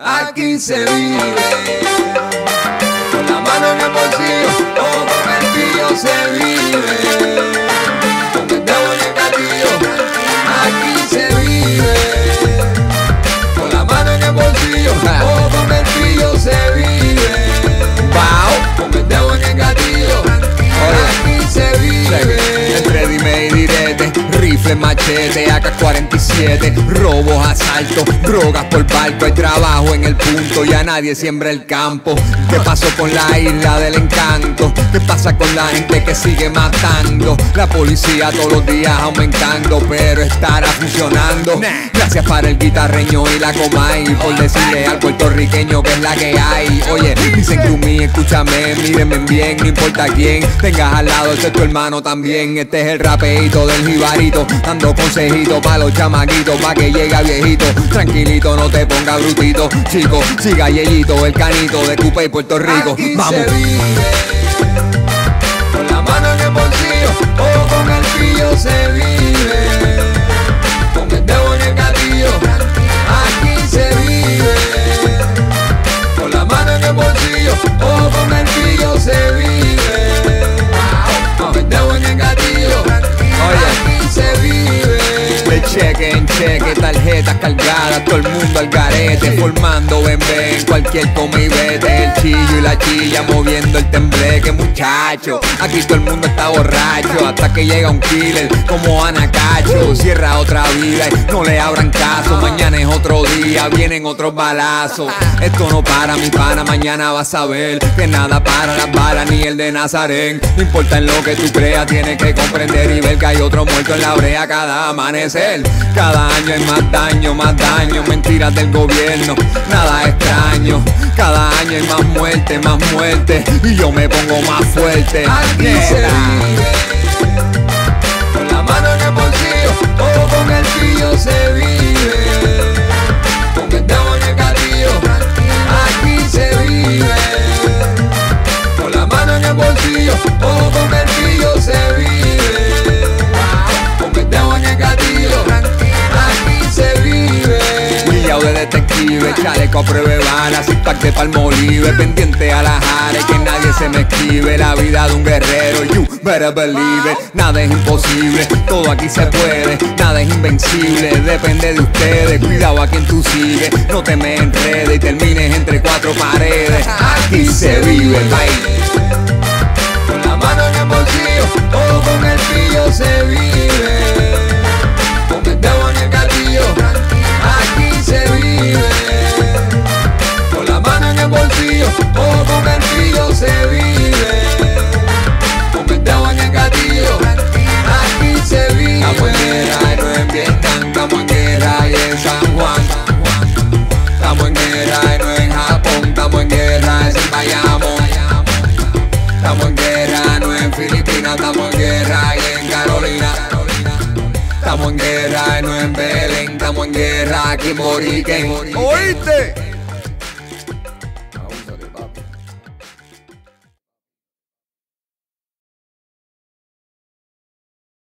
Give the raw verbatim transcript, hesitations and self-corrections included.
Aquí se vive, con la mano en el bolsillo o con el pillo se vive, con el dedo en el gatillo. Aquí se vive, con la mano en el bolsillo o con el pillo se vive, wow, con el dedo en el gatillo. Aquí se vive, entre dime y direte, rifle, machete, A K cuarenta y siete, robos, asaltos, drogas por barco, hay trabajo en el punto y a nadie siembra el campo. ¿Qué pasó con la isla del encanto? ¿Qué pasa con la gente que sigue matando? La policía todos los días aumentando, pero estará funcionando. Gracias para el guitarreño y la Comay por decirle al puertorriqueño que es la que hay. Oye, dicen que un mí, escúchame, mírenme bien, no importa quién tengas al lado, este es tu hermano también. Este es el rapeito del jibarito, dando consejitos para los chamaquitos, pa' que llega viejito. Tranquilito, no te ponga brutito, chico, siga yeyito, el canito de Cupa y Puerto Rico. aquí Vamos. se vive, con la mano en el bolsillo o con el pillo se vive, con el dedo en el gatillo. Aquí se vive, con la mano en el bolsillo o con el pillo se vive, con el dedo en el gatillo. Aquí se vive, De cheque en cheque, tarjetas cargadas, todo el mundo al garete, formando ven ven, cualquier toma y vete, el chillo y la chilla moviendo el tembleque, muchacho. Aquí todo el mundo está borracho, hasta que llega un killer como Anacacho. Cierra otra vida y no le abran caso, mañana es otro día, vienen otros balazos. Esto no para, mi pana, mañana vas a ver que nada para las balas ni el de Nazarén. No importa en lo que tú creas, tienes que comprender y ver que hay otro muerto en la brea cada amanecer. Cada año hay más daño, más daño, mentiras del gobierno, nada extraño. Cada año hay más muerte, más muerte, y yo me pongo más fuerte. aquí se vive, con la mano en el bolsillo o con el pillo se vive, con el dedo en el gatillo. Aquí se vive, con la mano en el bolsillo o con el pillo se vive, con el dedo en el gatillo. Aquí se vive, Guillao de detective, chaleco a prueba de balas, six pack de Palmolive, pendiente a la jara y que nadie se me esquive. La vida de un guerrero, you better believe it. Nada es imposible, todo aquí se puede, nada es invencible, depende de ustedes. Cuidado a quien tú sigues, no te me enredes y termines entre cuatro paredes. Aquí se vive, bye. con la mano en el bolsillo o con el pillo se vive, con el dedo en el gatillo. Aquí se vive, con la mano en el bolsillo o con el pillo se vive, con el dedo en el gatillo. Aquí se vive, Estamos en guerra y no en Vietnam, estamos en guerra y en San Juan. Estamos en guerra y no en Japón, estamos en guerra y en Bayamón. Estamos en guerra, no en Filipinas, estamos en guerra y en Carolina. Estamos en guerra y no en Belén, estamos en guerra aquí en Boriken. ¿Oíste?